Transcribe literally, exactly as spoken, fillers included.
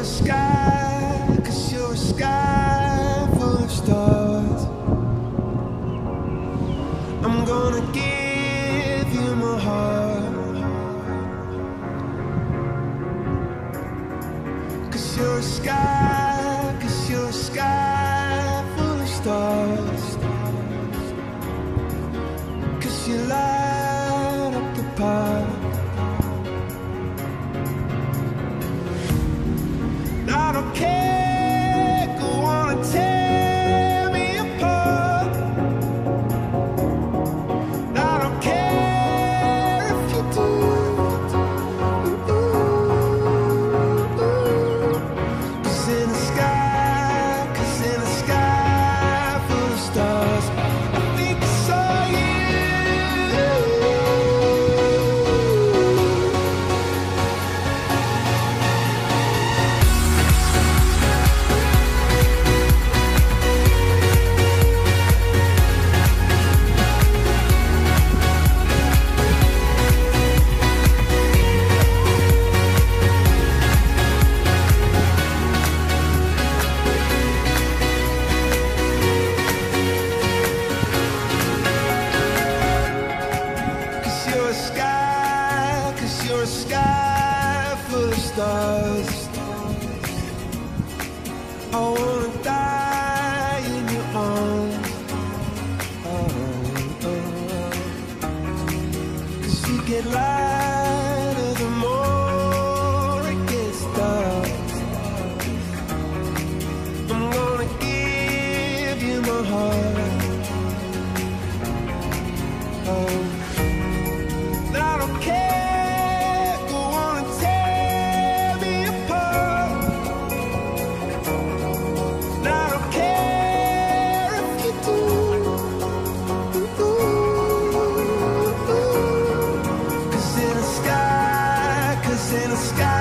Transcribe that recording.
you're a sky, cause you're a sky full of stars. I'm gonna give you my heart, cause you're a sky, cause you're a sky full of stars. Cause you light up the park. I don't care, go on and tear me apart. I don't care if you do. Cause in the sky, cause in the sky full of stars, I think I saw you. You're a sky, cause you're a sky full of stars. I wanna die in your arms. Oh, oh, oh. Cause you get lighter the more it gets dark. I'm gonna give you my heart. Oh, I don't care, go on and tear me apart. I don't care if you do. Cause in the sky, cause in the sky